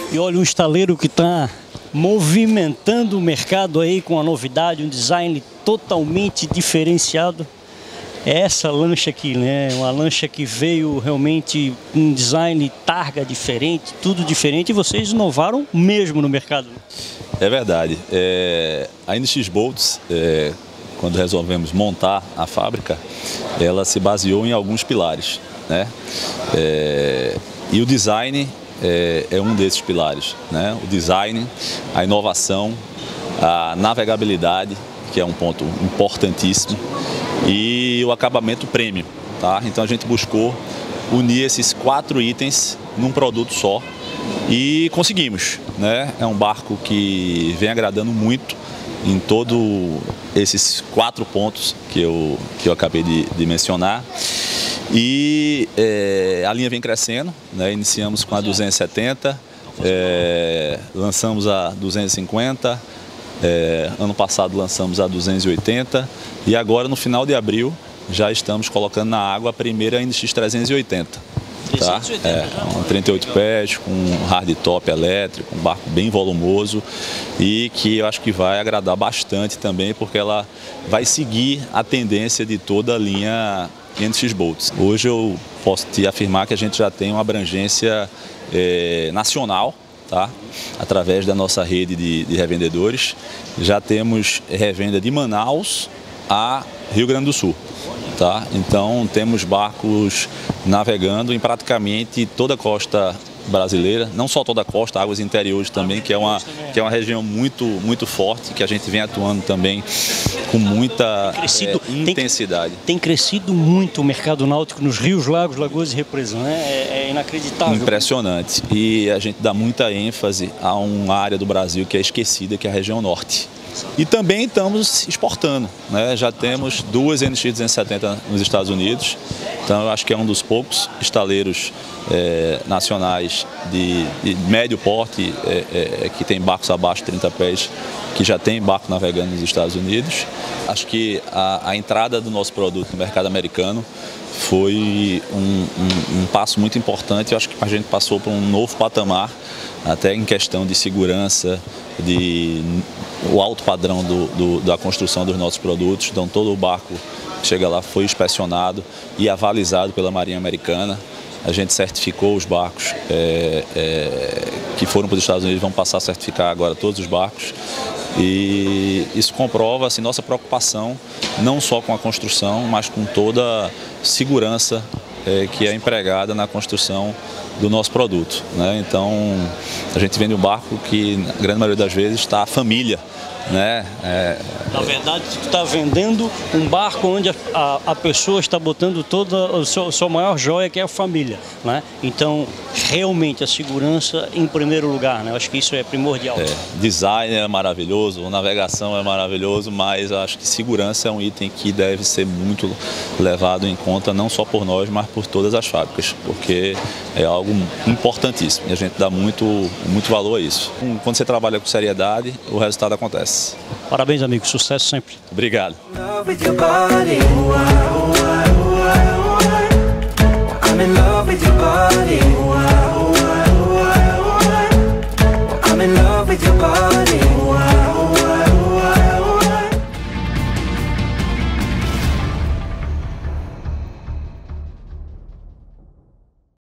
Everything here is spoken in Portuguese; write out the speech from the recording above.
E olha, um estaleiro que está movimentando o mercado aí com uma novidade, um design totalmente diferenciado. É essa lancha aqui, né? Uma lancha que veio realmente com um design targa diferente, tudo diferente, e vocês inovaram mesmo no mercado. É verdade. A NX Bolts, quando resolvemos montar a fábrica, ela se baseou em alguns pilares, né? E o design é um desses pilares, né? O design, a inovação, a navegabilidade, que é um ponto importantíssimo, e o acabamento premium, tá? Então a gente buscou unir esses 4 itens num produto só e conseguimos, né? É um barco que vem agradando muito em todos esses 4 pontos que eu acabei de mencionar. E a linha vem crescendo, né? Iniciamos com a 270, lançamos a 250, ano passado lançamos a 280 e agora no final de abril já estamos colocando na água a primeira NX 380. Tá? Um 38 pés, com um hardtop elétrico, um barco bem volumoso e que eu acho que vai agradar bastante também, porque ela vai seguir a tendência de toda a linha NX Bolts. Hoje eu posso te afirmar que a gente já tem uma abrangência nacional, tá? Através da nossa rede de revendedores. Já temos revenda de Manaus a Rio Grande do Sul. Tá? Então temos barcos navegando em praticamente toda a costa brasileira, não só toda a costa, águas interiores também, que é uma região muito forte, que a gente vem atuando também com muita intensidade. Tem crescido muito o mercado náutico nos rios, lagos, lagoas e represas, né? É inacreditável. Impressionante. E a gente dá muita ênfase a uma área do Brasil que é esquecida, que é a região norte. E também estamos exportando, né? Já temos 2 NX 270 nos Estados Unidos, então eu acho que é um dos poucos estaleiros nacionais de médio porte que tem barcos abaixo de 30 pés, que já tem barco navegando nos Estados Unidos. Acho que a entrada do nosso produto no mercado americano foi um passo muito importante. Eu acho que a gente passou por um novo patamar, até em questão de segurança, o alto padrão da construção dos nossos produtos. Então todo o barco que chega lá foi inspecionado e avalizado pela Marinha Americana. A gente certificou os barcos que foram para os Estados Unidos, vão passar a certificar agora todos os barcos. E isso comprova assim, nossa preocupação, não só com a construção, mas com toda a segurança que é empregada na construção do nosso produto, né? Então a gente vende um barco que, na grande maioria das vezes, está a família, né? Na verdade, tu está vendendo um barco onde a pessoa está botando toda a sua maior joia, que é a família, né? Então, realmente, a segurança em primeiro lugar, né? Eu acho que isso é primordial. Design é maravilhoso, navegação é maravilhoso, mas eu acho que segurança é um item que deve ser muito levado em conta, não só por nós, mas por todas as fábricas, porque é algo importantíssimo e a gente dá muito valor a isso. Quando você trabalha com seriedade, o resultado acontece. Parabéns, amigo. Sucesso sempre. Obrigado. I'm in love with your body.